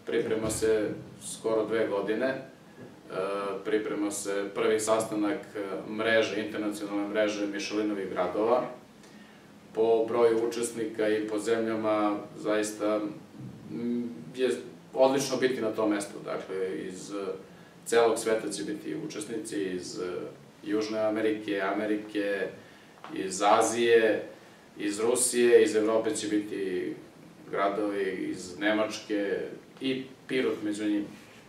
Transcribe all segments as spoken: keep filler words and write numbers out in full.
priprema se skoro dve godine, priprema se prvi sastanak mreže, internacionalne mreže Michelinovih gradova. Po broju učesnika i po zemljama zaista je odlično biti na tom mestu. Dakle, iz celog sveta će biti učesnici, iz Južne Amerike, Amerike, iz Azije, iz Rusije, iz Evrope će biti gradovi, iz Nemačke i Pirot među njima.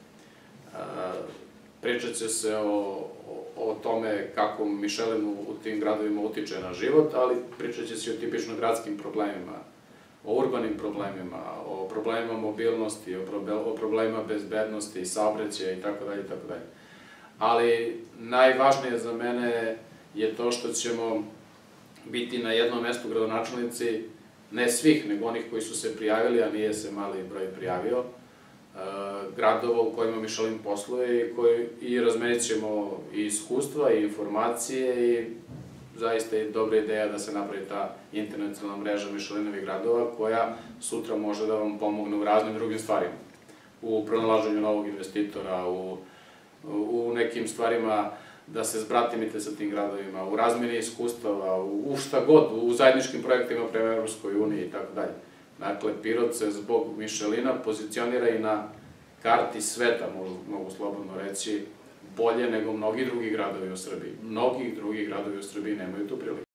Pričat će se o tome kako Michelin u tim gradovima utiče na život, ali pričat će se i o tipično gradskim problemima, o urbanim problemima, o problemima mobilnosti, o problemima bezbednosti, saobraćaja itd. Ali najvažnije za mene je to što ćemo biti na jednom mestu gradonačelnici, ne svih, nego onih koji su se prijavili, a nije se mali broj prijavio, gradova u kojima Michelin posluje i razmenit ćemo i iskustva i informacije i zaista je dobra ideja da se napravi ta internacionalna mreža Michelinovih gradova koja sutra može da vam pomogne u raznim drugim stvarima. U pronalaženju novog investitora, u nekim stvarima da se zbratimite sa tim gradovima, u razmeni iskustava, u šta god, u zajedničkim projektima prema Evropskoj uniji i tako dalje. Dakle, Pirot se zbog Michelina pozicionira i na karti sveta, mogu slobodno reći, bolje nego mnogi drugi gradovi u Srbiji. Mnogi drugi gradovi u Srbiji nemaju tu priliku.